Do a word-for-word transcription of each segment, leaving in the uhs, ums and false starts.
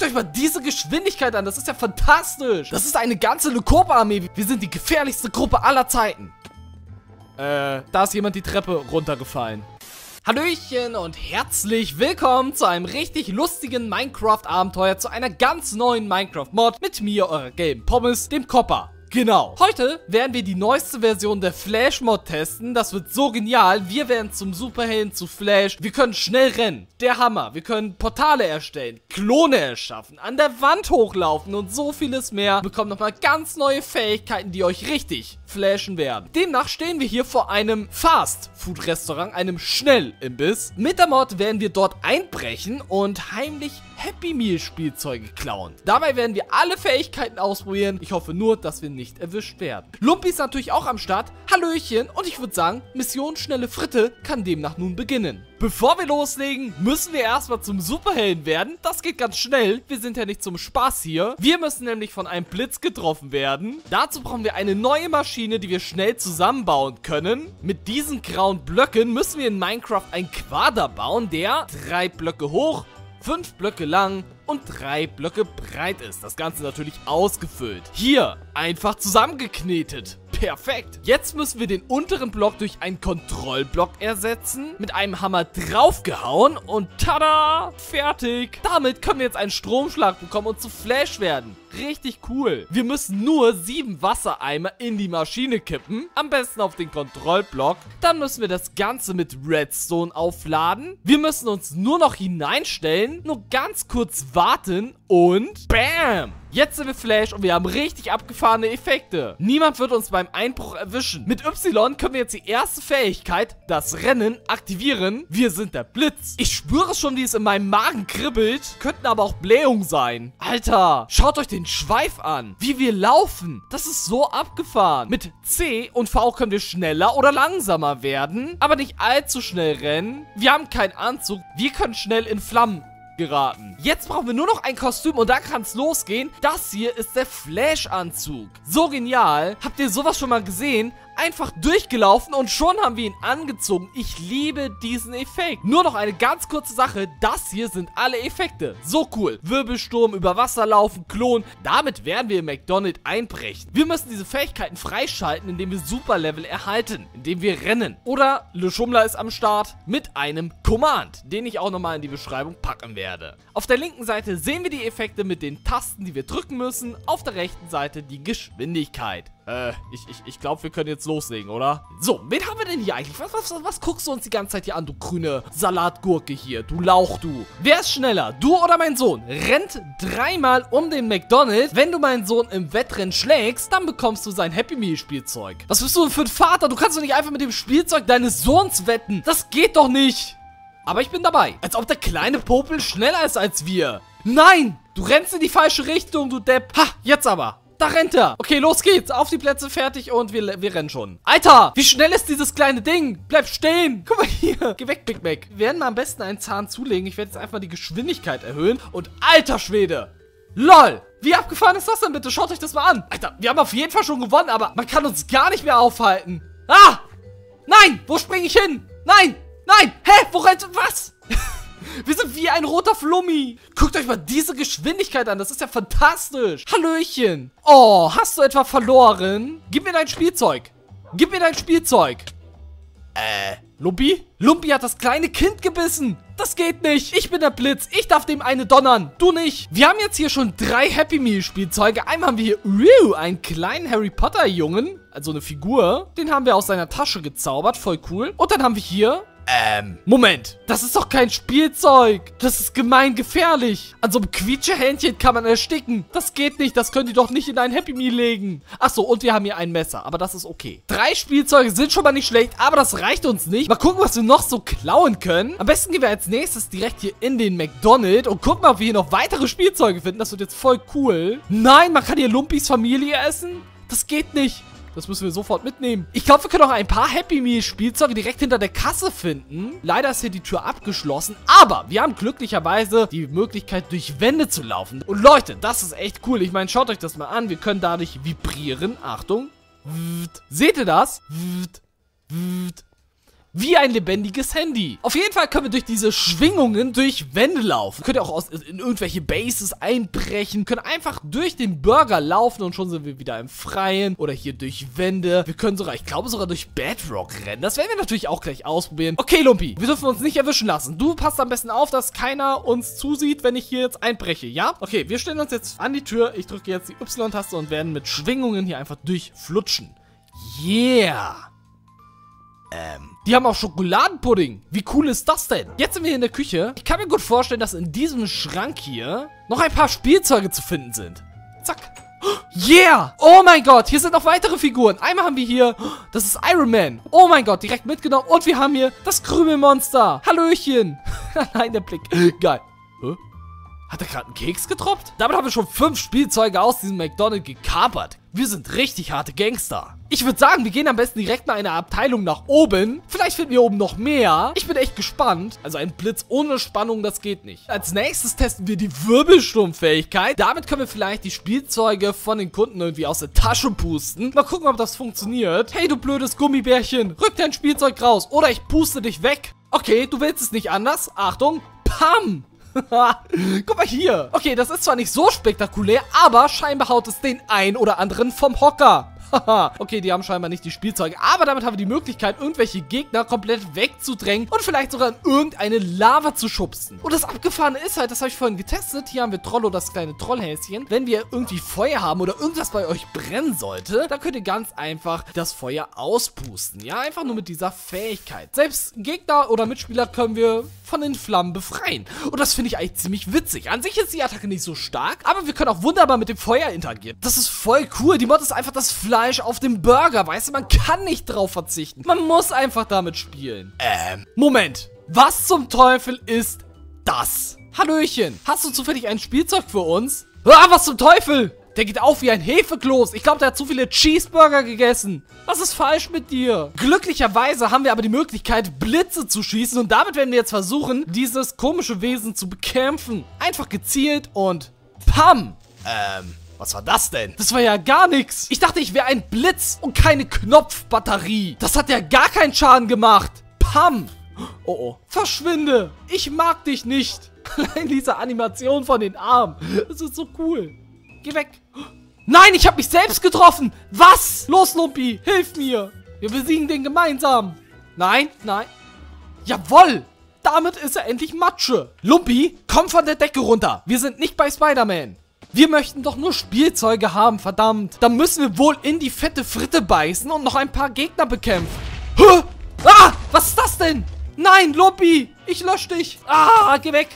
Guckt euch mal diese Geschwindigkeit an. Das ist ja fantastisch. Das ist eine ganze Lekopa-Armee. Wir sind die gefährlichste Gruppe aller Zeiten. Äh, da ist jemand die Treppe runtergefallen. Hallöchen und herzlich willkommen zu einem richtig lustigen Minecraft-Abenteuer, zu einer ganz neuen Minecraft-Mod mit mir, eurer gelben Pommes, dem Copper. Genau. Heute werden wir die neueste Version der Flash-Mod testen. Das wird so genial. Wir werden zum Superhelden, zu Flash. Wir können schnell rennen. Der Hammer. Wir können Portale erstellen, Klone erschaffen, an der Wand hochlaufen und so vieles mehr. Wir bekommen nochmal ganz neue Fähigkeiten, die euch richtig flashen werden. Demnach stehen wir hier vor einem Fast-Food-Restaurant, einem Schnellimbiss. Mit der Mod werden wir dort einbrechen und heimlich Happy Meal Spielzeuge klauen. Dabei werden wir alle Fähigkeiten ausprobieren. Ich hoffe nur, dass wir nicht erwischt werden. Lumpi ist natürlich auch am Start. Hallöchen. Und ich würde sagen, Mission Schnelle Fritte kann demnach nun beginnen. Bevor wir loslegen, müssen wir erstmal zum Superhelden werden. Das geht ganz schnell. Wir sind ja nicht zum Spaß hier. Wir müssen nämlich von einem Blitz getroffen werden. Dazu brauchen wir eine neue Maschine, die wir schnell zusammenbauen können. Mit diesen grauen Blöcken müssen wir in Minecraft einen Quader bauen, der drei Blöcke hoch, fünf Blöcke lang und drei Blöcke breit ist. Das Ganze natürlich ausgefüllt. Hier einfach zusammengeknetet. Perfekt. Jetzt müssen wir den unteren Block durch einen Kontrollblock ersetzen, mit einem Hammer draufgehauen und tada, fertig. Damit können wir jetzt einen Stromschlag bekommen und zu Flash werden. Richtig cool. Wir müssen nur sieben Wassereimer in die Maschine kippen, am besten auf den Kontrollblock. Dann müssen wir das Ganze mit Redstone aufladen. Wir müssen uns nur noch hineinstellen, nur ganz kurz warten und BAM! Jetzt sind wir Flash und wir haben richtig abgefahrene Effekte. Niemand wird uns beim Einbruch erwischen. Mit Y können wir jetzt die erste Fähigkeit, das Rennen, aktivieren. Wir sind der Blitz. Ich spüre schon, wie es in meinem Magen kribbelt. Könnten aber auch Blähungen sein. Alter, schaut euch den Schweif an. Wie wir laufen. Das ist so abgefahren. Mit C und V können wir schneller oder langsamer werden, aber nicht allzu schnell rennen. Wir haben keinen Anzug. Wir können schnell in Flammen geraten. Jetzt brauchen wir nur noch ein Kostüm und dann kann es losgehen. Das hier ist der Flash-Anzug. So genial. Habt ihr sowas schon mal gesehen? Einfach durchgelaufen und schon haben wir ihn angezogen. Ich liebe diesen Effekt. Nur noch eine ganz kurze Sache. Das hier sind alle Effekte. So cool. Wirbelsturm, über Wasser laufen, Klon. Damit werden wir im McDonald's einbrechen. Wir müssen diese Fähigkeiten freischalten, indem wir Superlevel erhalten. Indem wir rennen. Oder Le Schummler ist am Start mit einem Command, den ich auch nochmal in die Beschreibung packen werde. Auf der linken Seite sehen wir die Effekte mit den Tasten, die wir drücken müssen. Auf der rechten Seite die Geschwindigkeit. Äh, ich, ich, ich glaube, wir können jetzt loslegen, oder? So, wen haben wir denn hier eigentlich? Was, was, was guckst du uns die ganze Zeit hier an, du grüne Salatgurke hier? Du Lauch, du. Wer ist schneller? Du oder mein Sohn? Rennt dreimal um den McDonald's. Wenn du meinen Sohn im Wettrennen schlägst, dann bekommst du sein Happy Meal Spielzeug. Was bist du denn für ein Vater? Du kannst doch nicht einfach mit dem Spielzeug deines Sohns wetten. Das geht doch nicht. Aber ich bin dabei. Als ob der kleine Popel schneller ist als wir. Nein! Du rennst in die falsche Richtung, du Depp. Ha, jetzt aber. Da rennt er. Okay, los geht's. Auf die Plätze, fertig und wir, wir rennen schon. Alter, wie schnell ist dieses kleine Ding? Bleib stehen. Guck mal hier. Geh weg, Big Mac. Wir werden mal am besten einen Zahn zulegen. Ich werde jetzt einfach die Geschwindigkeit erhöhen. Und alter Schwede. LOL. Wie abgefahren ist das denn bitte? Schaut euch das mal an. Alter, wir haben auf jeden Fall schon gewonnen, aber man kann uns gar nicht mehr aufhalten. Ah. Nein. Wo springe ich hin? Nein. Nein. Hä? Wo rennt... Was? Wir sind wie ein roter Flummi. Guckt euch mal diese Geschwindigkeit an. Das ist ja fantastisch. Hallöchen. Oh, hast du etwa verloren? Gib mir dein Spielzeug. Gib mir dein Spielzeug. Äh, Lumpi? Lumpi hat das kleine Kind gebissen. Das geht nicht. Ich bin der Blitz. Ich darf dem eine donnern. Du nicht. Wir haben jetzt hier schon drei Happy Meal Spielzeuge. Einmal haben wir hier uh, einen kleinen Harry Potter Jungen. Also eine Figur. Den haben wir aus seiner Tasche gezaubert. Voll cool. Und dann haben wir hier... Ähm, Moment, das ist doch kein Spielzeug. Das ist gemeingefährlich. An so einem Quietschehähnchen kann man ersticken. Das geht nicht, das könnt ihr doch nicht in ein Happy Meal legen. Achso, und wir haben hier ein Messer, aber das ist okay. Drei Spielzeuge sind schon mal nicht schlecht, aber das reicht uns nicht. Mal gucken, was wir noch so klauen können. Am besten gehen wir als nächstes direkt hier in den McDonald's und gucken mal, ob wir hier noch weitere Spielzeuge finden. Das wird jetzt voll cool. Nein, man kann hier Lumpis Familie essen. Das geht nicht. Das müssen wir sofort mitnehmen. Ich glaube, wir können auch ein paar Happy Meal Spielzeuge direkt hinter der Kasse finden. Leider ist hier die Tür abgeschlossen. Aber wir haben glücklicherweise die Möglichkeit, durch Wände zu laufen. Und Leute, das ist echt cool. Ich meine, schaut euch das mal an. Wir können dadurch vibrieren. Achtung. Seht ihr das? Wie ein lebendiges Handy. Auf jeden Fall können wir durch diese Schwingungen durch Wände laufen. Könnt ihr auch aus, in irgendwelche Bases einbrechen. Können einfach durch den Burger laufen und schon sind wir wieder im Freien. Oder hier durch Wände. Wir können sogar, ich glaube sogar durch Bedrock rennen. Das werden wir natürlich auch gleich ausprobieren. Okay, Lumpi, wir dürfen uns nicht erwischen lassen. Du passt am besten auf, dass keiner uns zusieht, wenn ich hier jetzt einbreche, ja? Okay, wir stellen uns jetzt an die Tür. Ich drücke jetzt die Y-Taste und werden mit Schwingungen hier einfach durchflutschen. Yeah! Ähm, die haben auch Schokoladenpudding. Wie cool ist das denn? Jetzt sind wir hier in der Küche. Ich kann mir gut vorstellen, dass in diesem Schrank hier noch ein paar Spielzeuge zu finden sind. Zack. Yeah! Oh mein Gott, hier sind noch weitere Figuren. Einmal haben wir hier, das ist Iron Man. Oh mein Gott, direkt mitgenommen. Und wir haben hier das Krümelmonster. Hallöchen. Nein, der Blick. Geil. Hä? Hat er gerade einen Keks getroppt? Damit haben wir schon fünf Spielzeuge aus diesem McDonald's gekapert. Wir sind richtig harte Gangster. Ich würde sagen, wir gehen am besten direkt mal eine Abteilung nach oben. Vielleicht finden wir oben noch mehr. Ich bin echt gespannt. Also ein Blitz ohne Spannung, das geht nicht. Als nächstes testen wir die Wirbelsturmfähigkeit. Damit können wir vielleicht die Spielzeuge von den Kunden irgendwie aus der Tasche pusten. Mal gucken, ob das funktioniert. Hey, du blödes Gummibärchen. Rück dein Spielzeug raus oder ich puste dich weg. Okay, du willst es nicht anders. Achtung. Pam. Guck mal hier. Okay, das ist zwar nicht so spektakulär, aber scheinbar haut es den ein oder anderen vom Hocker. Okay, die haben scheinbar nicht die Spielzeuge, aber damit haben wir die Möglichkeit, irgendwelche Gegner komplett wegzudrängen und vielleicht sogar in irgendeine Lava zu schubsen. Und das Abgefahrene ist halt, das habe ich vorhin getestet, hier haben wir Trollo, das kleine Trollhäschen. Wenn wir irgendwie Feuer haben oder irgendwas bei euch brennen sollte, dann könnt ihr ganz einfach das Feuer auspusten. Ja, einfach nur mit dieser Fähigkeit. Selbst Gegner oder Mitspieler können wir von den Flammen befreien. Und das finde ich eigentlich ziemlich witzig. An sich ist die Attacke nicht so stark, aber wir können auch wunderbar mit dem Feuer interagieren. Das ist voll cool. Die Mod ist einfach das Fleisch auf dem Burger, weißt du? Man kann nicht drauf verzichten. Man muss einfach damit spielen. Ähm, Moment. Was zum Teufel ist das? Hallöchen. Hast du zufällig ein Spielzeug für uns? Ah, was zum Teufel? Der geht auf wie ein Hefekloß. Ich glaube, der hat zu viele Cheeseburger gegessen. Was ist falsch mit dir? Glücklicherweise haben wir aber die Möglichkeit, Blitze zu schießen. Und damit werden wir jetzt versuchen, dieses komische Wesen zu bekämpfen. Einfach gezielt und pam. Ähm... Was war das denn? Das war ja gar nichts. Ich dachte, ich wäre ein Blitz und keine Knopfbatterie. Das hat ja gar keinen Schaden gemacht. Pam. Oh, oh. Verschwinde. Ich mag dich nicht. Allein diese Animation von den Armen. Das ist so cool. Geh weg. Nein, ich habe mich selbst getroffen. Was? Los, Lumpi. Hilf mir. Wir besiegen den gemeinsam. Nein, nein. Jawohl. Damit ist er endlich Matsche. Lumpi, komm von der Decke runter. Wir sind nicht bei Spider-Man. Wir möchten doch nur Spielzeuge haben, verdammt. Dann müssen wir wohl in die fette Fritte beißen und noch ein paar Gegner bekämpfen. Huh? Ah, was ist das denn? Nein, Lumpi, ich lösche dich. Ah, geh weg.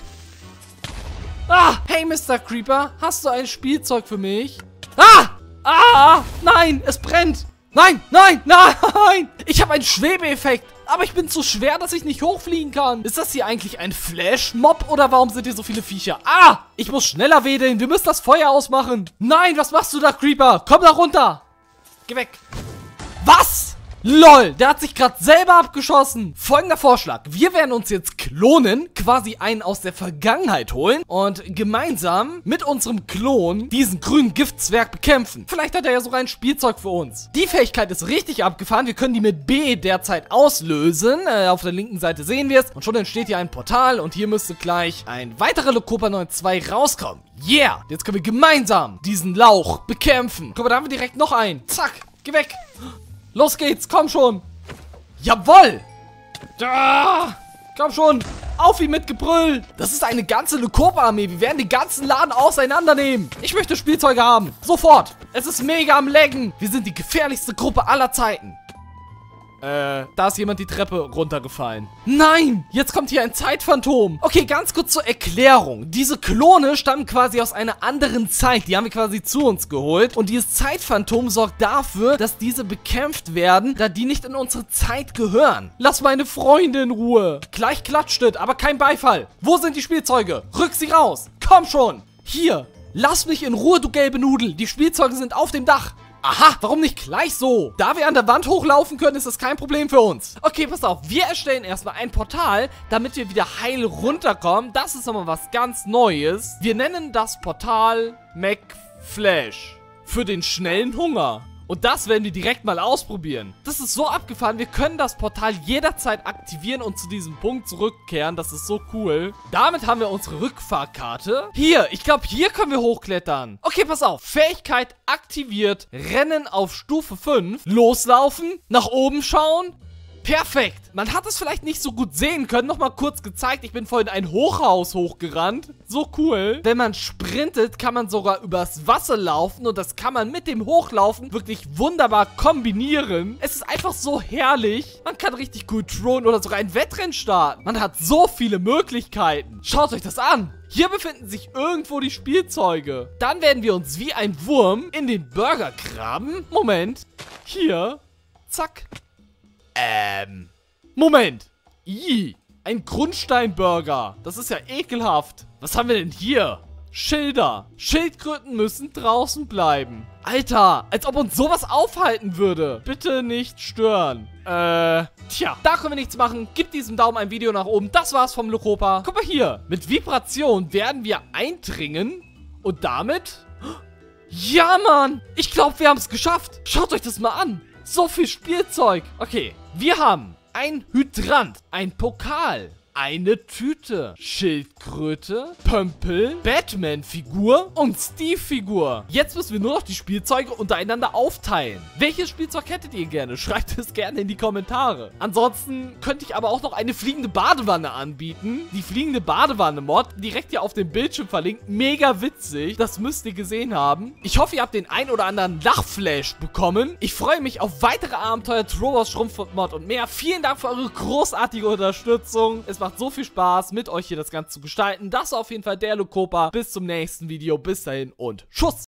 Ah, hey, Mister Creeper, hast du ein Spielzeug für mich? Ah, ah, nein, es brennt. Nein, nein, nein. Ich habe einen Schwebeeffekt. Aber ich bin zu schwer, dass ich nicht hochfliegen kann. Ist das hier eigentlich ein Flash-Mob oder warum sind hier so viele Viecher? Ah, ich muss schneller wedeln. Wir müssen das Feuer ausmachen. Nein, was machst du da, Creeper? Komm da runter. Geh weg. Was? LOL, der hat sich gerade selber abgeschossen. Folgender Vorschlag. Wir werden uns jetzt klonen, quasi einen aus der Vergangenheit holen und gemeinsam mit unserem Klon diesen grünen Giftzwerg bekämpfen. Vielleicht hat er ja sogar ein Spielzeug für uns. Die Fähigkeit ist richtig abgefahren. Wir können die mit B derzeit auslösen. Äh, auf der linken Seite sehen wir es. Und schon entsteht hier ein Portal und hier müsste gleich ein weiterer Lokopa neun zwei rauskommen. Yeah, jetzt können wir gemeinsam diesen Lauch bekämpfen. Guck mal, da haben wir direkt noch einen. Zack, geh weg. Los geht's, komm schon. Jawoll. Ah, komm schon. Auf ihn mit Gebrüll. Das ist eine ganze Lokopa-Armee. Wir werden den ganzen Laden auseinandernehmen. Ich möchte Spielzeuge haben. Sofort. Es ist mega am Laggen. Wir sind die gefährlichste Gruppe aller Zeiten. Äh, da ist jemand die Treppe runtergefallen. Nein, jetzt kommt hier ein Zeitphantom. Okay, ganz kurz zur Erklärung. Diese Klone stammen quasi aus einer anderen Zeit. Die haben wir quasi zu uns geholt. Und dieses Zeitphantom sorgt dafür, dass diese bekämpft werden, da die nicht in unsere Zeit gehören. Lass meine Freunde in Ruhe. Gleich klatscht es, aber kein Beifall. Wo sind die Spielzeuge? Rück sie raus. Komm schon. Hier. Lass mich in Ruhe, du gelbe Nudel. Die Spielzeuge sind auf dem Dach. Aha, warum nicht gleich so? Da wir an der Wand hochlaufen können, ist das kein Problem für uns. Okay, pass auf, wir erstellen erstmal ein Portal, damit wir wieder heil runterkommen. Das ist nochmal was ganz Neues. Wir nennen das Portal McFlash. Für den schnellen Hunger. Und das werden wir direkt mal ausprobieren. Das ist so abgefahren, wir können das Portal jederzeit aktivieren und zu diesem Punkt zurückkehren. Das ist so cool. Damit haben wir unsere Rückfahrkarte. Hier, ich glaube, hier können wir hochklettern. Okay, pass auf. Fähigkeit aktiviert. Rennen auf Stufe fünf. Loslaufen. Nach oben schauen. Perfekt. Man hat es vielleicht nicht so gut sehen können. Nochmal kurz gezeigt. Ich bin vorhin ein Hochhaus hochgerannt. So cool. Wenn man sprintet, kann man sogar übers Wasser laufen. Und das kann man mit dem Hochlaufen wirklich wunderbar kombinieren. Es ist einfach so herrlich. Man kann richtig cool throwen oder sogar ein Wettrennen starten. Man hat so viele Möglichkeiten. Schaut euch das an. Hier befinden sich irgendwo die Spielzeuge. Dann werden wir uns wie ein Wurm in den Burger graben. Moment. Hier. Zack. Ähm. Moment. Ih. Ein Grundsteinburger. Das ist ja ekelhaft. Was haben wir denn hier? Schilder. Schildkröten müssen draußen bleiben. Alter, als ob uns sowas aufhalten würde. Bitte nicht stören. Äh, tja, da können wir nichts machen. Gib diesem Daumen ein Video nach oben. Das war's vom Lukopa. Guck mal hier. Mit Vibration werden wir eindringen und damit... Ja, Mann. Ich glaube, wir haben es geschafft. Schaut euch das mal an. So viel Spielzeug. Okay, wir haben ein Hydrant, ein Pokal, eine Tüte, Schildkröte, Pömpel, Batman-Figur und Steve-Figur. Jetzt müssen wir nur noch die Spielzeuge untereinander aufteilen. Welches Spielzeug hättet ihr gerne? Schreibt es gerne in die Kommentare. Ansonsten könnte ich aber auch noch eine fliegende Badewanne anbieten. Die fliegende Badewanne-Mod, direkt hier auf dem Bildschirm verlinkt. Mega witzig. Das müsst ihr gesehen haben. Ich hoffe, ihr habt den ein oder anderen Lachflash bekommen. Ich freue mich auf weitere Abenteuer, Trolls, Schrumpf-Mod und mehr. Vielen Dank für eure großartige Unterstützung. Es macht so viel Spaß, mit euch hier das Ganze zu gestalten. Das war auf jeden Fall der Lukopa. Bis zum nächsten Video. Bis dahin und Tschüss.